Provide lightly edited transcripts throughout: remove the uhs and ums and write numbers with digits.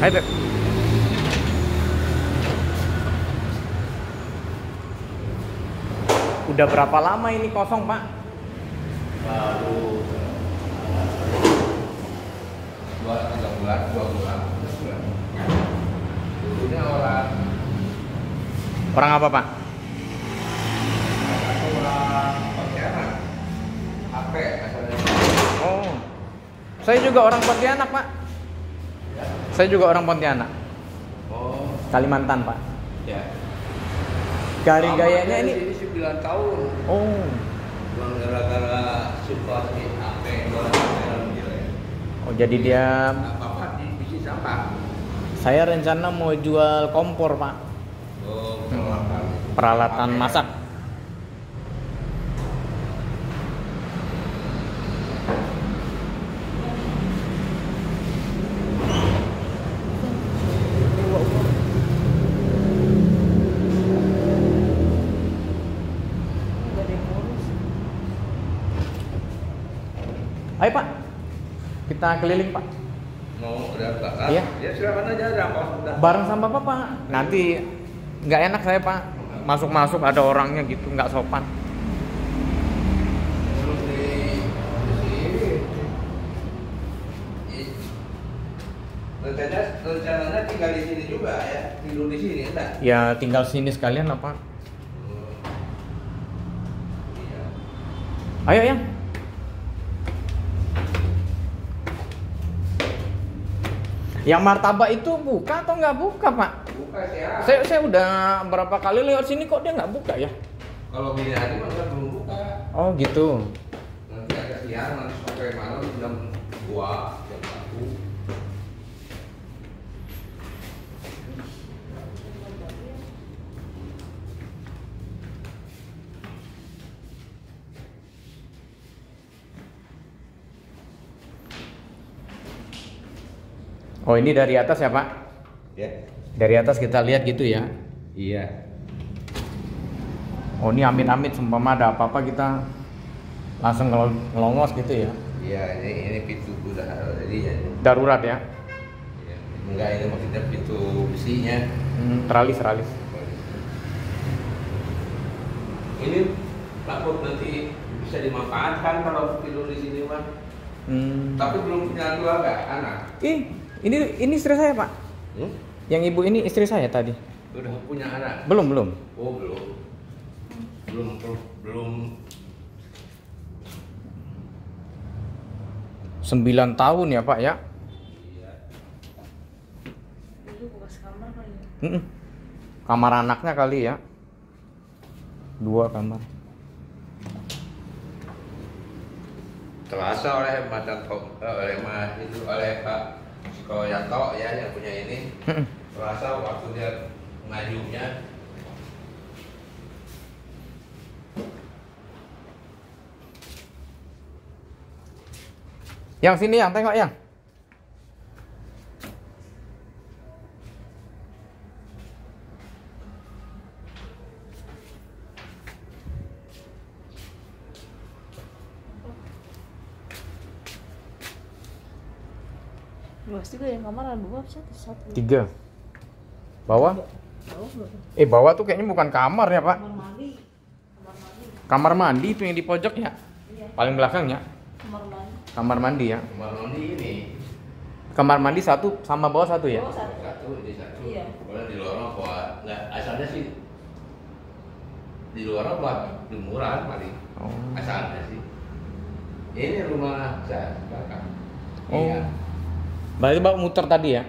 Hai Beb. Udah berapa lama ini kosong Pak? Baru 2 bulan. Dulunya orang Apa Pak? orang Pontianak. HP asalnya. Oh, saya juga orang Pontianak Pak. Ya. Saya juga orang Pontianak, Oh, Kalimantan Pak. ya. Dari gayanya ini. Ini 9 tahun. Oh, Cuma gara-gara situasi HP orang jelek. oh jadi dia. Apa-apa di bisnis sampah. Saya rencana mau jual kompor Pak, Oh, peralatan masak. Ayo Pak, kita keliling Pak. Mau udah bakar? Iya. Ya silakan aja ada kos udah. Bareng sama Bapak. Nanti nggak enak saya Pak, masuk-masuk ada orangnya gitu, nggak sopan. Terus di sini. Rencananya tinggal di sini juga ya, tidur di sini enggak? Ya tinggal sini sekalian lah Pak. Iya. Ayo ya. Yang martabak itu buka atau nggak buka Pak? Buka ya. Saya udah berapa kali lewat sini kok dia nggak buka ya? Kalau gini hari mah kan belum buka. Oh gitu. Nanti agak siang, nanti sampai malam jam 2, jam 1. Oh ini dari atas ya Pak? Ya. Dari atas kita lihat gitu ya? Iya. Oh ini amit-amit seumpama ada apa-apa kita langsung ngelongos gitu ya? Iya, ini pintu udah jadi ya. Darurat ya? Ya. Enggak, ini maksudnya pintu besinya. Teralis. Ini takut nanti bisa dimanfaatkan kalau tidur di sini mah. Tapi belum punya keluarga, anak. Ini istri saya Pak. Yang ibu ini istri saya tadi. Udah punya anak? Belum. Oh belum. 9 tahun ya Pak ya? Iya. Itu bekas kamar kali ya? Kamar anaknya kali ya? 2 kamar. Terasa oleh Pak Sukoyanto ya yang punya ini. Terasa waktu dia ngajunya. Yang sini yang tengok yang. Luas juga ya, kamar ada 2 satu. 3. Bawah? Bawah berapa? Bawah tuh kayaknya bukan kamar ya Pak. Kamar mandi. Kamar mandi itu yang di pojok ya? Iya. Paling belakang ya? Kamar mandi. Kamar mandi ya? Kamar mandi ini. Kamar mandi 1 sama bawah 1 ya? Bawah satu. Satu, ini satu. Iya. Kalau di luar buat nggak asalnya sih di luar buat jemuran paling. Oh. Asalnya sih. Ini rumah saya belakang. Oh. Iya. Berarti Bapak muter tadi ya?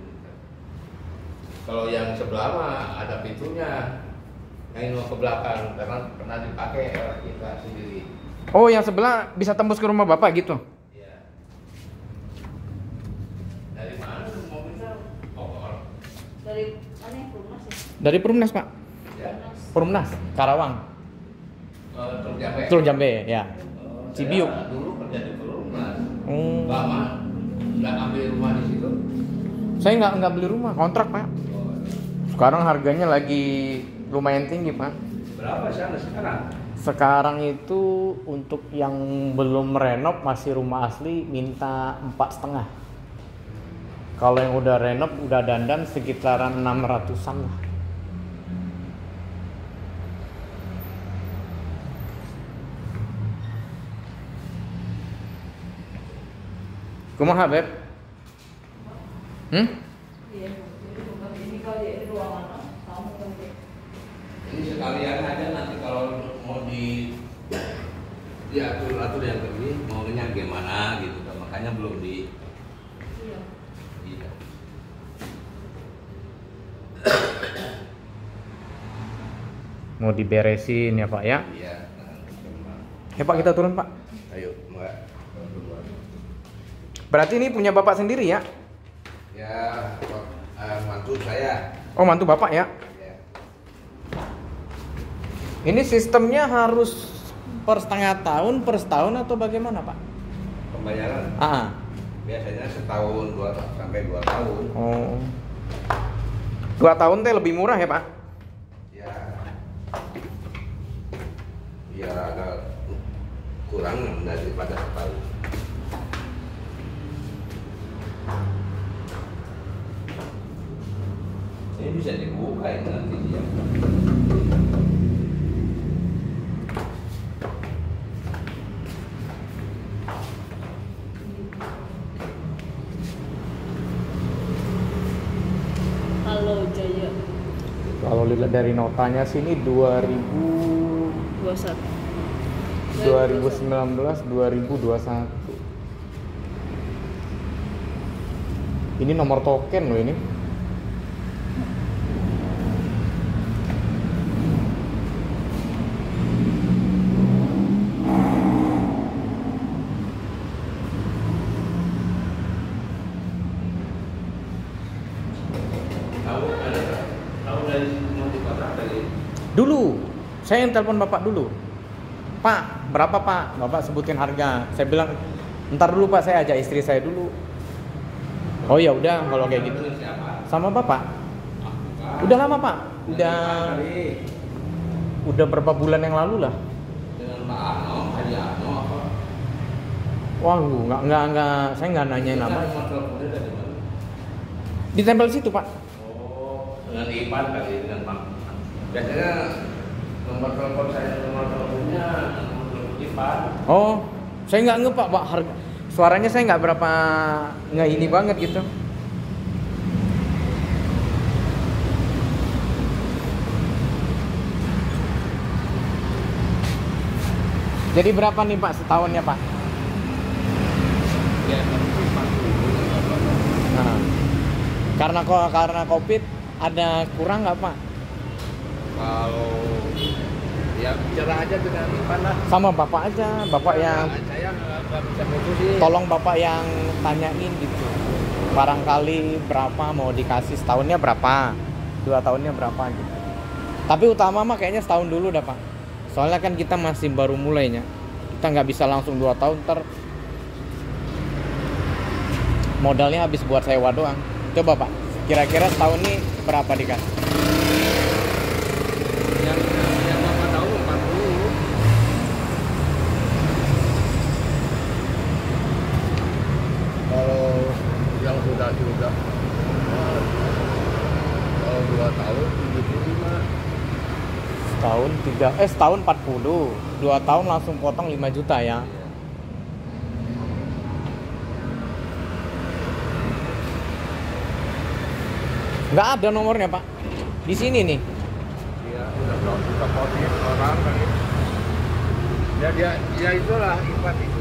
Kalau yang sebelah mah ada pintunya. Yang mau ke belakang karena pernah dipakai oleh kita sendiri. Oh yang sebelah bisa tembus ke rumah Bapak gitu? Iya. Dari mana mobilnya? Kotor. Dari mana yang Perumnas ya? Dari Perumnas Pak? Ya. Perumnas, Karawang. Truk Jambe. Truk Jambe ya. Saya Cibiuk. dulu kerja di Perumnas. Oh. Lama nggak ambil rumah di situ. Saya nggak beli rumah, kontrak Pak. Sekarang harganya lagi lumayan tinggi Pak. Berapa sana sekarang? Sekarang itu untuk yang belum renov masih rumah asli minta 4,5. Kalau yang udah renov, udah dandan sekitaran 600-an lah. Kumaha, Beb? Iya, jadi bukan ini kali ya, ini ruangan tamu kan. Ini sekalian aja nanti kalau mau diatur yang ini maunya gimana gitu kan, makanya belum di. Iya. Iya. Mau diberesin ya Pak ya? Iya. Ya Pak, kita turun Pak. Ayo, Mbak. Berarti ini punya Bapak sendiri ya? Ya, mantu saya. Oh, mantu Bapak ya? Ya. Ini sistemnya harus per setengah tahun, per setahun atau bagaimana Pak? Pembayaran biasanya setahun, 2 sampai 2 tahun. Oh. 2 tahun teh lebih murah ya Pak? Ya. Biar agak kurang daripada setahun. Ini bisa dibuka ini nanti dia. Halo Jaya. Kalau lihat dari notanya sini 21. 2019 2021. Ini nomor token loh ini. Tahu dari mau dikontrak dari Dulu, saya yang telepon Bapak dulu. Pak, berapa Pak? Bapak sebutin harga. Saya bilang, ntar dulu Pak, saya ajak istri saya dulu. Oh ya udah, kalau kayak gitu. siapa? Sama Bapak. Udah lama Pak. Udah berapa bulan yang lalu lah. Dengan Pak Arno, Haji Arno apa? Wah, enggak, saya nggak nanyain nama. Nomor teleponnya dari mana? Ditempel situ Pak. Oh, dengan Ipan kali dengan Pak. Biasanya nomor telepon saya, nomor teleponnya nomor telepon Ipan. Oh, saya nggak nge Pak, harga. Suaranya saya nggak berapa nggak ini banget gitu. Jadi berapa nih Pak setahunnya Pak? Ya, tapi 40. Nah, karena COVID ada kurang nggak Pak? Kalau ya bicara aja dengan Ipan lah. Sama Bapak aja, Bapak yang Saya nggak bisa mutusin. tolong Bapak yang tanyain gitu. Barangkali berapa mau dikasih, setahunnya berapa, 2 tahunnya berapa gitu. Tapi utama mah kayaknya setahun dulu dah Pak. Soalnya kan kita masih baru mulainya. Kita nggak bisa langsung 2 tahun ntar modalnya habis buat sewa doang. Coba Pak, kira-kira setahun ini berapa dikasih? Yang Bapak tahu 40. Kalau yang sudah kalau 2 tahun 75. Setahun 40, 2 tahun langsung potong 5 juta ya. Nggak ada nomornya Pak. Di sini nih. Iya, udah potong orang kan. Ya dia itulah Ipan itu.